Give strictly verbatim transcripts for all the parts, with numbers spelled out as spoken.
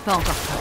pas encore prête.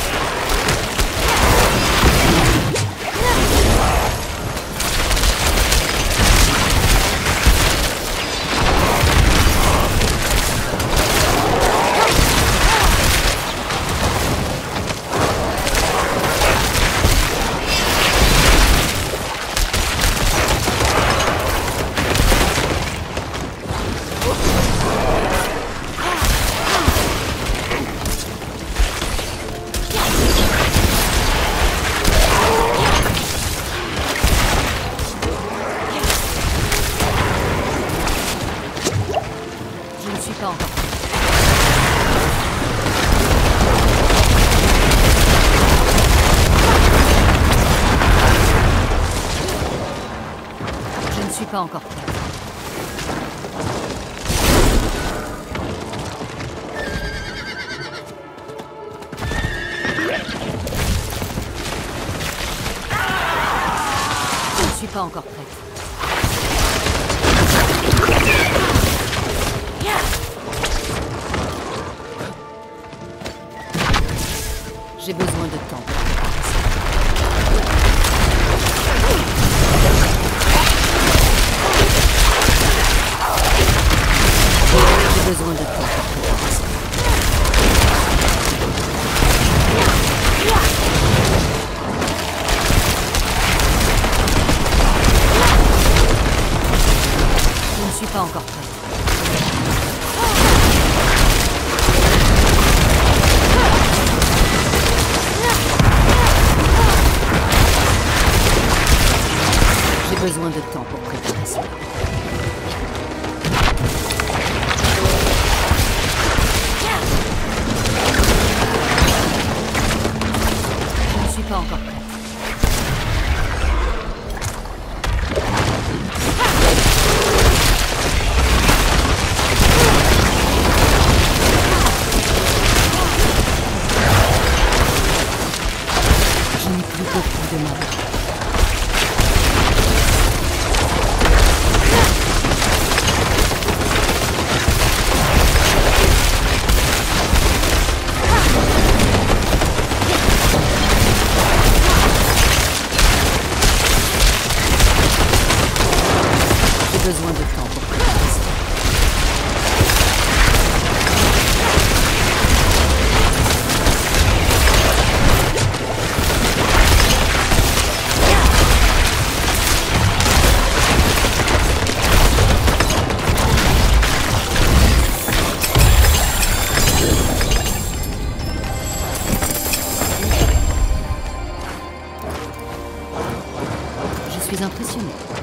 Pas encore. Je ne suis pas encore prête. Je ne suis pas encore prête. J'ai besoin de temps. J'ai besoin de temps pour préparer. Je ne suis pas encore prête. J'ai besoin de temps pour préparer cela. Je ne suis pas encore prête. Je n'ai plus beaucoup de mal. J'ai besoin de temps pour préparer ça. Je suis impressionnée.